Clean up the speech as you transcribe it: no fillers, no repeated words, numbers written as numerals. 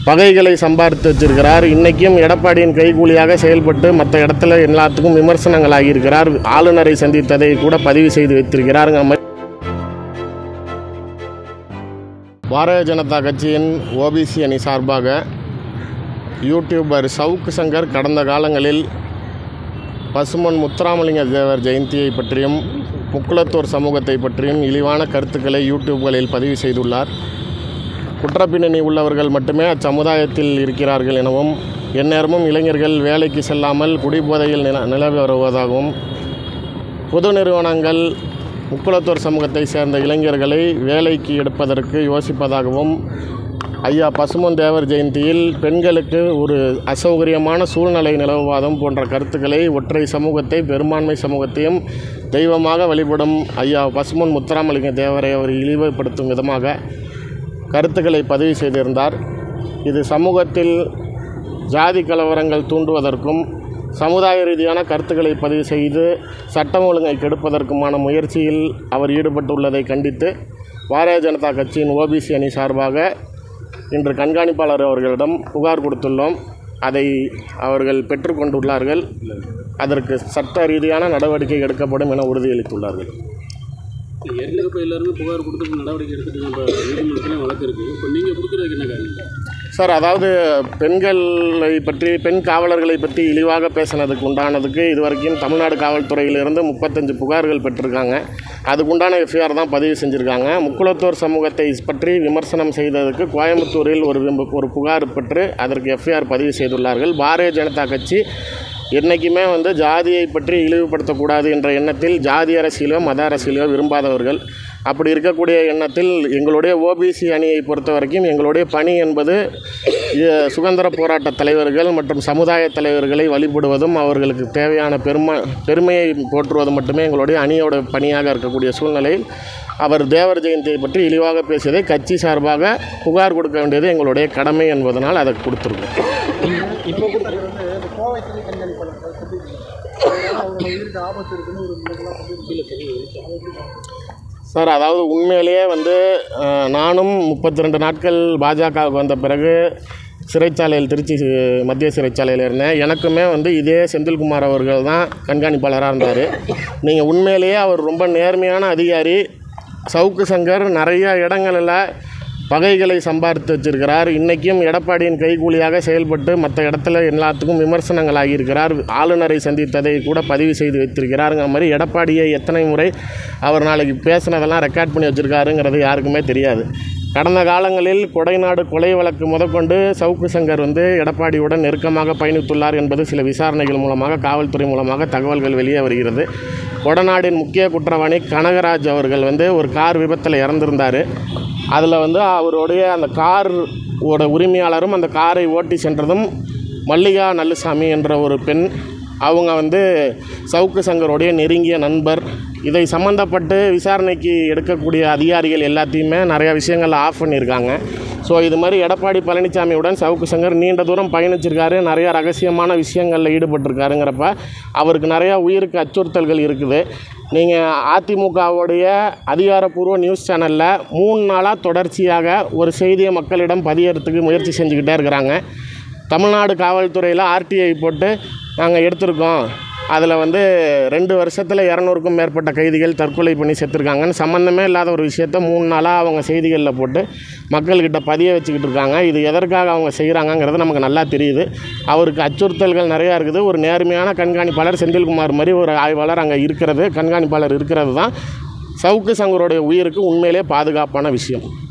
பகைகளை சம்பாதித்து வச்சிருக்கிறார். இன்றைக்கும் எடப்பாடியின் கைகூலியாக செயல்பட்டு மற்ற இடத்துல எல்லாத்துக்கும் விமர்சனங்கள் ஆகியிருக்கிறார். ஆளுநரை சந்தித்ததை கூட பதிவு செய்து வைத்திருக்கிறார். பாரதிய ஜனதா கட்சியின் ஓபிசி அணி சார்பாக யூடியூபர் சவுக்கு சங்கர் கடந்த காலங்களில் பசும்பொன் முத்துராமலிங்க தேவர் ஜெயந்தியை பற்றியும் முக்குளத்தூர் சமூகத்தை பற்றியும் இழிவான கருத்துக்களை யூடியூப்களில் பதிவு செய்துள்ளார். குற்றப்பின்னணி உள்ளவர்கள் மட்டுமே அச்சமுதாயத்தில் இருக்கிறார்கள் எனவும், எந்நேரமும் இளைஞர்கள் வேலைக்கு செல்லாமல் குடிபோதையில் நிலவி வருவதாகவும், பொது நிறுவனங்கள் முக்குளத்தூர் சமூகத்தை சேர்ந்த இளைஞர்களை வேலைக்கு எடுப்பதற்கு யோசிப்பதாகவும், ஐயா பசும்பொன் தேவர் ஜெயந்தியில் பெண்களுக்கு ஒரு அசௌகரியமான சூழ்நிலை நிலவுவாதம் போன்ற கருத்துக்களை ஒற்றை சமூகத்தை பெரும்பான்மை சமூகத்தையும் தெய்வமாக வழிபடும் ஐயா பசும்பொன் முத்துராமலிங்க தேவரை அவர் இழிவுபடுத்தும் விதமாக கருத்துக்களை பதிவு செய்திருந்தார். இது சமூகத்தில் ஜாதி கலவரங்கள் தூண்டுவதற்கும் சமுதாய ரீதியான கருத்துக்களை பதிவு செய்து சட்டம் ஒழுங்கை கெடுப்பதற்குமான முயற்சியில் அவர் ஈடுபட்டுள்ளதை கண்டித்து பாரதிய ஜனதா கட்சியின் ஓபிசி அணி சார்பாக இன்று கண்காணிப்பாளர் அவர்களிடம் புகார் கொடுத்துள்ளோம். அதை அவர்கள் பெற்றுக்கொண்டுள்ளார்கள். அதற்கு சட்ட ரீதியான நடவடிக்கை எடுக்கப்படும் என உறுதியளித்துள்ளார்கள். ஏற்கனவே இப்போ எல்லாருமே புகார் கொடுத்து நடவடிக்கை எடுத்துகிட்டு நம்ம நீதிமன்றத்தில் வழக்கு இருக்குது. இப்போ நீங்கள் கொடுக்குறதுக்கு என்ன காரணம் சார்? அதாவது பெண்களை பற்றி, பெண் காவலர்களை பற்றி இழிவாக பேசினதுக்கு உண்டானதுக்கு இதுவரைக்கும் தமிழ்நாடு காவல்துறையிலிருந்து 35 புகார்கள் பெற்றிருக்காங்க. அதுக்குண்டான எஃப்ஐஆர் தான் பதிவு செஞ்சுருக்காங்க. முக்குளத்தூர் சமூகத்தை பற்றி விமர்சனம் செய்ததுக்கு கோயம்புத்தூரில் ஒரு புகார் பெற்று அதற்கு எஃப்ஐஆர் பதிவு செய்துள்ளார்கள். பாரதிய ஜனதா கட்சி என்றைக்குமே ஜாதியை பற்றி இழிவுபடுத்தக்கூடாது என்ற எண்ணத்தில் ஜாதி அரசியலோ மத அரசியலோ விரும்பாதவர்கள். அப்படி இருக்கக்கூடிய எண்ணத்தில் எங்களுடைய ஓபிசி அணியை பொறுத்த வரைக்கும் எங்களுடைய பணி என்பது சுதந்திர போராட்ட தலைவர்கள் மற்றும் சமுதாய தலைவர்களை வழிபடுவதும் அவர்களுக்கு தேவையான பெருமையை போற்றுவது மட்டுமே எங்களுடைய அணியோட பணியாக இருக்கக்கூடிய சூழ்நிலையில் அவர் தேவர் ஜெயந்தியை பற்றி இழிவாக பேசியதை கட்சி சார்பாக புகார் கொடுக்க வேண்டியது எங்களுடைய கடமை என்பதனால் அதை கொடுத்துருக்கோம். சார், அதாவது உண்மையிலேயே நானும் 32 நாட்கள் பாஜகவுக்கு வந்த பிறகு சிறைச்சாலையில், திருச்சி மத்திய சிறைச்சாலையில் இருந்தேன். எனக்குமே இதே செந்தில்குமார் அவர்கள் தான் கண்காணிப்பாளராக இருந்தார். நீங்கள் உண்மையிலேயே அவர் ரொம்ப நேர்மையான அதிகாரி. சவுக்கு சங்கர் நிறைய இடங்களில் பகைகளை சம்பாதித்து வச்சிருக்கிறார். இன்றைக்கும் எடப்பாடியின் கைகூலியாக செயல்பட்டு மற்ற இடத்துல எல்லாத்துக்கும் விமர்சனங்கள் ஆகியிருக்கிறார். ஆளுநரை சந்தித்ததை கூட பதிவு செய்து வைத்திருக்கிறாருங்கிற மாதிரி எடப்பாடியை எத்தனை முறை அவர் நாளைக்கு பேசினதெல்லாம் ரெக்கார்ட் பண்ணி வச்சுருக்காருங்கிறது யாருக்குமே தெரியாது. கடந்த காலங்களில் கொடைநாடு கொலை வழக்கு முதற்கொண்டு சவுக்கு சங்கர் எடப்பாடியுடன் நெருக்கமாக பயணித்துள்ளார் என்பது சில விசாரணைகள் மூலமாக, காவல்துறை மூலமாக தகவல்கள் வெளியே வருகிறது. கொடநாடின் முக்கிய குற்றவாளி கனகராஜ் அவர்கள் ஒரு கார் விபத்தில் இறந்திருந்தார். அதில் அவருடைய அந்த காரோட உரிமையாளரும் அந்த காரை ஓட்டி சென்றதும் மல்லிகா நல்லுசாமி என்ற ஒரு பெண். அவங்க சவுக்கு சங்கருடைய நெருங்கிய நண்பர். இதை சம்மந்தப்பட்டு விசாரணைக்கு எடுக்கக்கூடிய அதிகாரிகள் எல்லாத்தையுமே நிறையா விஷயங்கள் ஆஃப் பண்ணியிருக்காங்க. ஸோ இது மாதிரி எடப்பாடி பழனிசாமியுடன் சவுக்கு சங்கர் நீண்ட தூரம் பயணிச்சிருக்காரு, நிறையா ரகசியமான விஷயங்களில் ஈடுபட்டிருக்காருங்கிறப்ப அவருக்கு நிறையா உயிருக்கு அச்சுறுத்தல்கள் இருக்குது. நீங்கள் அதிமுகவுடைய அதிகாரப்பூர்வ நியூஸ் சேனலில் 3 நாளாக தொடர்ச்சியாக ஒரு செய்தியை மக்களிடம் பதியறதுக்கு முயற்சி செஞ்சுக்கிட்டே இருக்கிறாங்க. தமிழ்நாடு காவல்துறையில் ஆர்டிஐ போட்டு நாங்கள் எடுத்திருக்கோம், அதில் 2 வருஷத்தில் 200க்கும் மேற்பட்ட கைதிகள் தற்கொலை பண்ணி செத்துருக்காங்கன்னு சம்மந்தமே இல்லாத ஒரு விஷயத்த 3 நாளாக அவங்க செய்திகளில் போட்டு மக்கள்கிட்ட பதிய வச்சுக்கிட்டு இருக்காங்க. இது எதற்காக அவங்க செய்கிறாங்கங்கிறது நமக்கு நல்லா தெரியுது. அவருக்கு அச்சுறுத்தல்கள் நிறையா இருக்குது. ஒரு நேர்மையான கண்காணிப்பாளர் செந்தில்குமார் மாதிரி ஒரு ஆய்வாளர் அங்கே இருக்கிறது, கண்காணிப்பாளர் இருக்கிறது தான் சவுக்கு சங்கருடைய உயிருக்கு உண்மையிலே பாதுகாப்பான விஷயம்.